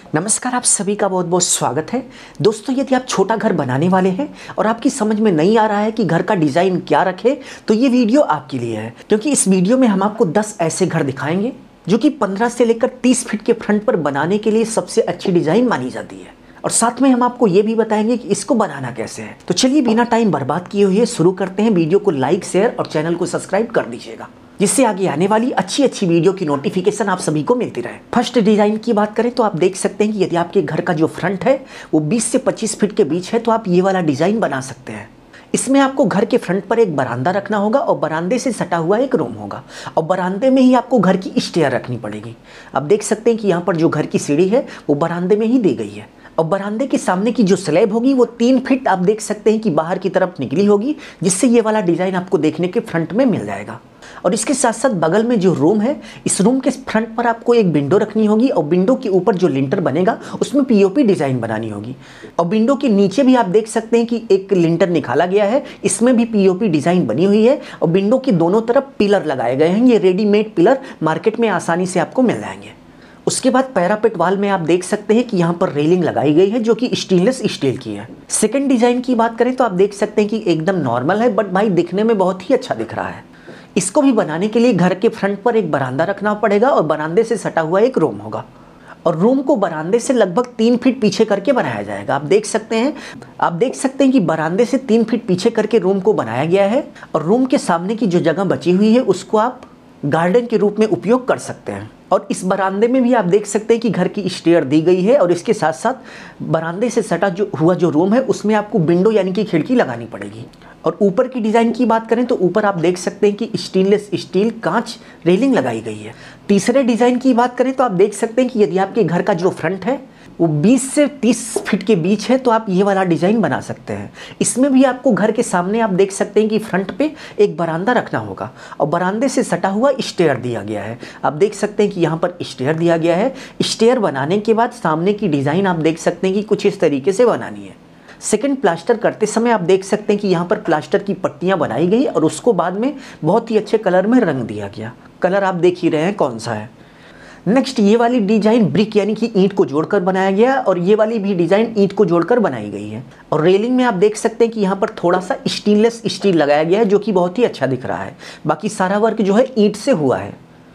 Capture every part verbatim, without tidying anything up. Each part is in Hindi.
नमस्कार, आप सभी का बहुत बहुत स्वागत है। दोस्तों, यदि आप छोटा घर बनाने वाले हैं और आपकी समझ में नहीं आ रहा है कि घर का डिज़ाइन क्या रखें, तो ये वीडियो आपके लिए है, क्योंकि इस वीडियो में हम आपको दस ऐसे घर दिखाएंगे जो कि पंद्रह से लेकर तीस फीट के फ्रंट पर बनाने के लिए सबसे अच्छी डिज़ाइन मानी जाती है। और साथ में हम आपको ये भी बताएंगे कि इसको बनाना कैसे है। तो चलिए बिना टाइम बर्बाद किए हुए शुरू करते हैं। वीडियो को लाइक, शेयर और चैनल को सब्सक्राइब कर दीजिएगा, जिससे आगे आने वाली अच्छी अच्छी वीडियो की नोटिफिकेशन आप सभी को मिलती रहे। फर्स्ट डिज़ाइन की बात करें तो आप देख सकते हैं कि यदि आपके घर का जो फ्रंट है वो बीस से पच्चीस फीट के बीच है, तो आप ये वाला डिज़ाइन बना सकते हैं। इसमें आपको घर के फ्रंट पर एक बरामदा रखना होगा और बरामदे से सटा हुआ एक रूम होगा, और बरामदे में ही आपको घर की स्टेयर रखनी पड़ेगी। आप देख सकते हैं कि यहाँ पर जो घर की सीढ़ी है वो बरामदे में ही दी गई है, और बरामदे के सामने की जो स्लैब होगी वो तीन फीट आप देख सकते हैं कि बाहर की तरफ निकली होगी, जिससे ये वाला डिज़ाइन आपको देखने के फ्रंट में मिल जाएगा। और इसके साथ साथ बगल में जो रूम है, इस रूम के फ्रंट पर आपको एक विंडो रखनी होगी, और विंडो के ऊपर जो लिंटर बनेगा उसमें पीओपी डिज़ाइन बनानी होगी। और विंडो के नीचे भी आप देख सकते हैं कि एक लिंटर निकाला गया है, इसमें भी पीओपी डिज़ाइन बनी हुई है, और विंडो की दोनों तरफ पिलर लगाए गए हैं। ये रेडीमेड पिलर मार्केट में आसानी से आपको मिल जाएंगे। उसके बाद पैरापेट वाल में आप देख सकते हैं कि यहाँ पर रेलिंग लगाई गई है, जो कि स्टेनलेस स्टील की है। सेकंड डिज़ाइन की बात करें तो आप देख सकते हैं कि एकदम नॉर्मल है, बट भाई दिखने में बहुत ही अच्छा दिख रहा है। इसको भी बनाने के लिए घर के फ्रंट पर एक बरामदा रखना पड़ेगा, और बरामदे से सटा हुआ एक रूम होगा, और रूम को बरामदे से लगभग तीन फीट पीछे करके बनाया जाएगा। आप देख सकते हैं आप देख सकते हैं कि बरामदे से तीन फीट पीछे करके रूम को बनाया गया है, और रूम के सामने की जो जगह बची हुई है उसको आप गार्डन के रूप में उपयोग कर सकते हैं। और इस बरामदे में भी आप देख सकते हैं कि घर की स्टेयर दी गई है, और इसके साथ साथ बरामदे से सटा जो हुआ जो रूम है उसमें आपको विंडो यानी कि खिड़की लगानी पड़ेगी। और ऊपर की डिज़ाइन की बात करें तो ऊपर आप देख सकते हैं कि स्टेनलेस स्टील कांच रेलिंग लगाई गई है। तीसरे डिज़ाइन की बात करें तो आप देख सकते हैं कि यदि आपके घर का जो फ्रंट है वो बीस से तीस फीट के बीच है, तो आप ये वाला डिज़ाइन बना सकते हैं। इसमें भी आपको घर के सामने आप देख सकते हैं कि फ्रंट पे एक बरामदा रखना होगा, और बरामदे से सटा हुआ स्टेयर दिया गया है। आप देख सकते हैं कि यहाँ पर स्टेयर दिया गया है। स्टेयर बनाने के बाद सामने की डिज़ाइन आप देख सकते हैं कि कुछ इस तरीके से बनानी है। सेकंड, प्लास्टर करते समय आप देख सकते हैं कि यहाँ पर प्लास्टर की पट्टियाँ बनाई गई, और उसको बाद में बहुत ही अच्छे कलर में रंग दिया गया। कलर आप देख ही रहे हैं कौन सा है। नेक्स्ट, ये वाली डिज़ाइन ब्रिक यानी कि ईंट को जोड़कर बनाया गया, और ये वाली भी डिज़ाइन ईंट को जोड़कर बनाई गई है। और रेलिंग में आप देख सकते हैं कि यहाँ पर थोड़ा सा स्टेनलेस स्टील लगाया गया है, जो कि बहुत ही अच्छा दिख रहा है। बाकी सारा वर्क जो है ईंट से हुआ है।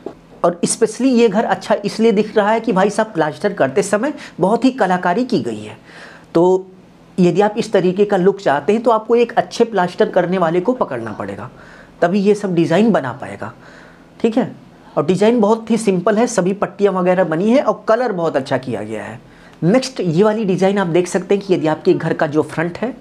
और स्पेशली ये घर अच्छा इसलिए दिख रहा है कि भाई साहब प्लास्टर करते समय बहुत ही कलाकारी की गई है। तो यदि आप इस तरीके का लुक चाहते हैं तो आपको एक अच्छे प्लास्टर करने वाले को पकड़ना पड़ेगा, तभी ये सब डिज़ाइन बना पाएगा। ठीक है, और डिज़ाइन बहुत ही सिंपल है, सभी पट्टियाँ वगैरह बनी है, और कलर बहुत अच्छा किया गया है। नेक्स्ट, ये वाली डिज़ाइन आप देख सकते हैं कि यदि आपके घर का जो फ्रंट है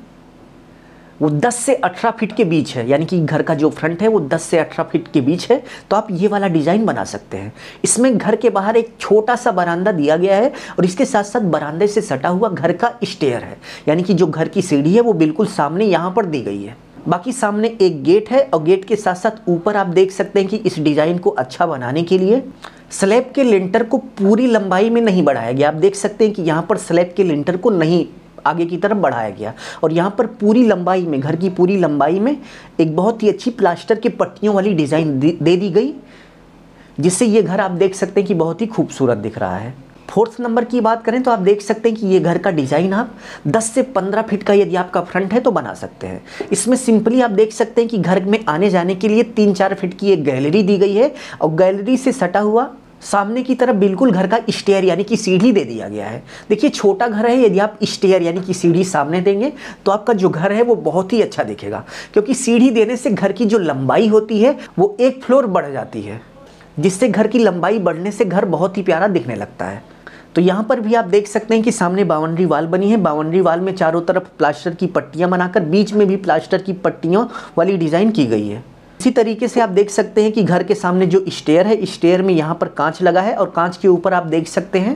वो दस से अठारह फीट के बीच है, यानी कि घर का जो फ्रंट है वो दस से अठारह फीट के बीच है, तो आप ये वाला डिज़ाइन बना सकते हैं। इसमें घर के बाहर एक छोटा सा बरामदा दिया गया है, और इसके साथ साथ बरामदे से सटा हुआ घर का स्टेयर है, यानी कि जो घर की सीढ़ी है वो बिल्कुल सामने यहाँ पर दी गई है। बाकी सामने एक गेट है, और गेट के साथ साथ ऊपर आप देख सकते हैं कि इस डिज़ाइन को अच्छा बनाने के लिए स्लैब के लिंटर को पूरी लंबाई में नहीं बढ़ाया गया। आप देख सकते हैं कि यहाँ पर स्लैब के लिंटर को नहीं आगे की तरफ बढ़ाया गया, और यहाँ पर पूरी लंबाई में, घर की पूरी लंबाई में एक बहुत ही अच्छी प्लास्टर की पट्टियों वाली डिज़ाइन दे दी गई, जिससे ये घर आप देख सकते हैं कि बहुत ही खूबसूरत दिख रहा है। फोर्थ नंबर की बात करें तो आप देख सकते हैं कि ये घर का डिज़ाइन आप दस से पंद्रह फीट का यदि आपका फ्रंट है तो बना सकते हैं। इसमें सिंपली आप देख सकते हैं कि घर में आने जाने के लिए तीन चार फीट की एक गैलरी दी गई है, और गैलरी से सटा हुआ सामने की तरफ बिल्कुल घर का स्टेयर यानी कि सीढ़ी दे दिया गया है। देखिए, छोटा घर है, यदि आप स्टेयर यानी कि सीढ़ी सामने देंगे तो आपका जो घर है वो बहुत ही अच्छा दिखेगा, क्योंकि सीढ़ी देने से घर की जो लंबाई होती है वो एक फ्लोर बढ़ जाती है, जिससे घर की लंबाई बढ़ने से घर बहुत ही प्यारा दिखने लगता है। तो यहाँ पर भी आप देख सकते हैं कि सामने बाउंड्री वाल बनी है। बाउंड्री वाल में चारों तरफ प्लास्टर की पट्टियाँ बनाकर बीच में भी प्लास्टर की पट्टियों वाली डिज़ाइन की गई है। इसी तरीके से आप देख सकते हैं कि घर के सामने जो स्टेयर है, स्टेयर में यहाँ पर कांच लगा है, और कांच के ऊपर आप देख सकते हैं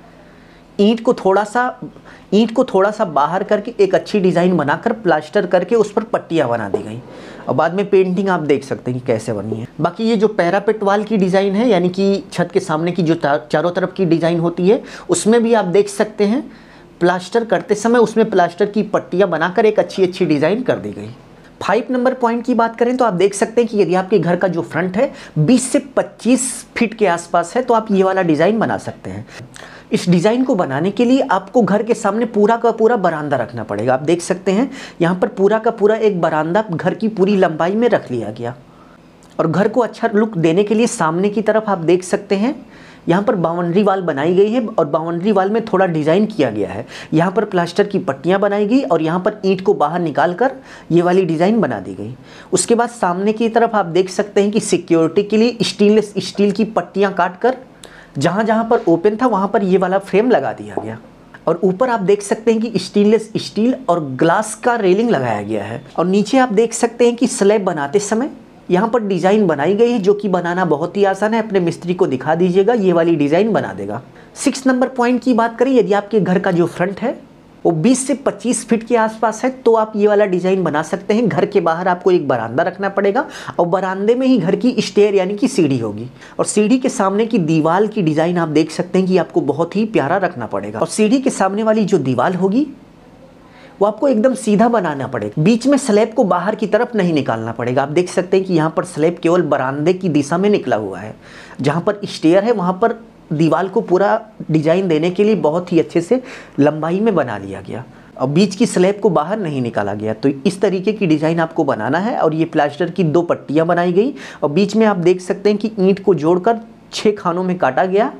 ईंट को थोड़ा सा ईंट को थोड़ा सा बाहर करके एक अच्छी डिज़ाइन बनाकर प्लास्टर करके उस पर पट्टियाँ बना दी गई, और बाद में पेंटिंग आप देख सकते हैं कि कैसे बनी है। बाकी ये जो पैरापेट वाल की डिज़ाइन है, यानी कि छत के सामने की जो चारों तरफ की डिज़ाइन होती है, उसमें भी आप देख सकते हैं प्लास्टर करते समय उसमें प्लास्टर की पट्टियाँ बनाकर एक अच्छी अच्छी डिज़ाइन कर दी गई। फाइव नंबर पॉइंट की बात करें तो आप देख सकते हैं कि यदि आपके घर का जो फ्रंट है बीस से पच्चीस फीट के आसपास है, तो आप ये वाला डिज़ाइन बना सकते हैं। इस डिज़ाइन को बनाने के लिए आपको घर के सामने पूरा का पूरा बरामदा रखना पड़ेगा। आप देख सकते हैं यहाँ पर पूरा का पूरा एक बरामदा घर की पूरी लंबाई में रख लिया गया। और घर को अच्छा लुक देने के लिए सामने की तरफ आप देख सकते हैं यहाँ पर बाउंड्री वाल बनाई गई है और बाउंड्री वाल में थोड़ा डिज़ाइन किया गया है। यहाँ पर प्लास्टर की पट्टियाँ बनाई गई और यहाँ पर ईंट को बाहर निकाल कर ये वाली डिज़ाइन बना दी गई। उसके बाद सामने की तरफ आप देख सकते हैं कि सिक्योरिटी के लिए स्टेनलेस स्टील की पट्टियाँ काट कर जहाँ जहाँ पर ओपन था वहाँ पर ये वाला फ्रेम लगा दिया गया। और ऊपर आप देख सकते हैं कि स्टेनलेस स्टील और ग्लास का रेलिंग लगाया गया है। और नीचे आप देख सकते हैं कि स्लैब बनाते समय यहाँ पर डिज़ाइन बनाई गई है, जो कि बनाना बहुत ही आसान है। अपने मिस्त्री को दिखा दीजिएगा, ये वाली डिज़ाइन बना देगा। सिक्स नंबर पॉइंट की बात करें, यदि आपके घर का जो फ्रंट है वो बीस से पच्चीस फीट के आसपास है तो आप ये वाला डिज़ाइन बना सकते हैं। घर के बाहर आपको एक बरामदा रखना पड़ेगा और बरामदे में ही घर की स्टेयर यानी कि सीढ़ी होगी। और सीढ़ी के सामने की दीवार की डिज़ाइन आप देख सकते हैं कि आपको बहुत ही प्यारा रखना पड़ेगा। और सीढ़ी के सामने वाली जो दीवार होगी वो आपको एकदम सीधा बनाना पड़ेगा। बीच में स्लैब को बाहर की तरफ नहीं निकालना पड़ेगा। आप देख सकते हैं कि यहाँ पर स्लैब केवल बरामदे की दिशा में निकला हुआ है। जहाँ पर स्टेयर है वहाँ पर दीवार को पूरा डिज़ाइन देने के लिए बहुत ही अच्छे से लंबाई में बना लिया गया और बीच की स्लैब को बाहर नहीं निकाला गया। तो इस तरीके की डिज़ाइन आपको बनाना है। और ये प्लास्टर की दो पट्टियाँ बनाई गई और बीच में आप देख सकते हैं कि ईंट को जोड़कर छः खानों में काटा गया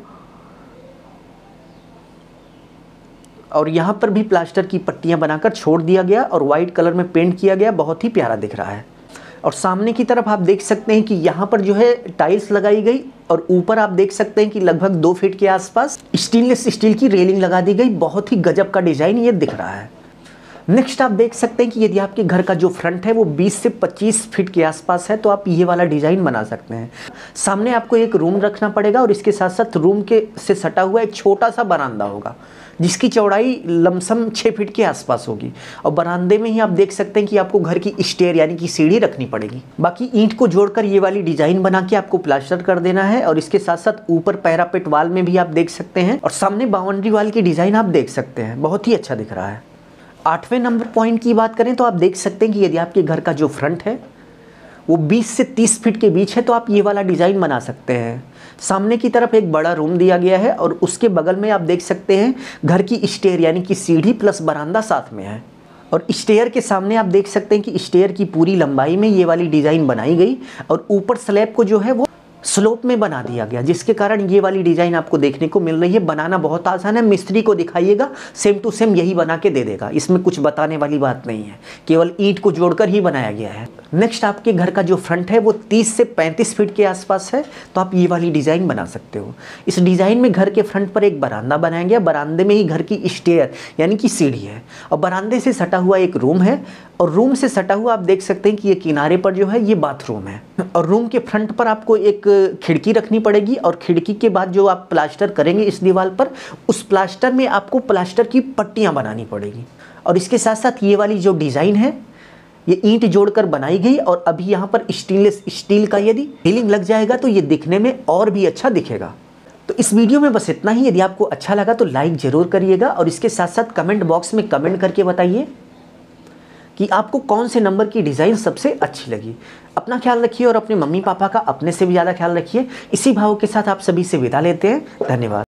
और यहाँ पर भी प्लास्टर की पट्टियाँ बनाकर छोड़ दिया गया और वाइट कलर में पेंट किया गया। बहुत ही प्यारा दिख रहा है। और सामने की तरफ आप देख सकते हैं कि यहाँ पर जो है टाइल्स लगाई गई और ऊपर आप देख सकते हैं कि लगभग दो फीट के आसपास स्टेनलेस स्टील की रेलिंग लगा दी गई। बहुत ही गजब का डिज़ाइन ये दिख रहा है। नेक्स्ट आप देख सकते हैं कि यदि आपके घर का जो फ्रंट है वो बीस से पच्चीस फीट के आसपास है तो आप ये वाला डिज़ाइन बना सकते हैं। सामने आपको एक रूम रखना पड़ेगा और इसके साथ साथ रूम के से सटा हुआ एक छोटा सा बरामदा होगा जिसकी चौड़ाई लमसम छः फीट के आसपास होगी। और बरामदे में ही आप देख सकते हैं कि आपको घर की स्टेयर यानी कि सीढ़ी रखनी पड़ेगी। बाकी ईंट को जोड़कर ये वाली डिज़ाइन बना के आपको प्लास्टर कर देना है। और इसके साथ साथ ऊपर पैरापेट वाल में भी आप देख सकते हैं और सामने बाउंड्री वाल की डिज़ाइन आप देख सकते हैं। बहुत ही अच्छा दिख रहा है। आठवें नंबर पॉइंट की बात करें तो आप देख सकते हैं कि यदि आपके घर का जो फ्रंट है वो बीस से तीस फीट के बीच है तो आप ये वाला डिज़ाइन बना सकते हैं। सामने की तरफ एक बड़ा रूम दिया गया है और उसके बगल में आप देख सकते हैं घर की स्टेयर यानी कि सीढ़ी प्लस बरामदा साथ में है। और स्टेयर के सामने आप देख सकते हैं कि स्टेयर की पूरी लंबाई में ये वाली डिज़ाइन बनाई गई और ऊपर स्लैब को जो है वो स्लोप में बना दिया गया, जिसके कारण ये वाली डिज़ाइन आपको देखने को मिल रही है। बनाना बहुत आसान है। मिस्त्री को दिखाइएगा, सेम टू सेम यही बना के दे देगा। इसमें कुछ बताने वाली बात नहीं है, केवल ईंट को जोड़कर ही बनाया गया है। नेक्स्ट आपके घर का जो फ्रंट है वो तीस से पैंतीस फीट के आसपास है तो आप ये वाली डिज़ाइन बना सकते हो। इस डिज़ाइन में घर के फ्रंट पर एक बरामदा बनाया गया। बरामदे में ही घर की स्टेयर यानी कि सीढ़ी है और बरामदे से सटा हुआ एक रूम है और रूम से सटा हुआ आप देख सकते हैं कि ये किनारे पर जो है ये बाथरूम है। और रूम के फ्रंट पर आपको एक खिड़की रखनी पड़ेगी और खिड़की के बाद जो आप प्लास्टर करेंगे इस दीवार पर, उस प्लास्टर में आपको प्लास्टर की पट्टियाँ बनानी पड़ेगी। और इसके साथ साथ ये वाली जो डिज़ाइन है ये ईंट जोड़कर बनाई गई और अभी यहाँ पर स्टेनलेस स्टील का यदि फीलिंग लग जाएगा तो ये दिखने में और भी अच्छा दिखेगा। तो इस वीडियो में बस इतना ही। यदि आपको अच्छा लगा तो लाइक ज़रूर करिएगा और इसके साथ साथ कमेंट बॉक्स में कमेंट करके बताइए कि आपको कौन से नंबर की डिज़ाइन सबसे अच्छी लगी। अपना ख्याल रखिए और अपने मम्मी पापा का अपने से भी ज़्यादा ख्याल रखिए। इसी भाव के साथ आप सभी से विदा लेते हैं। धन्यवाद।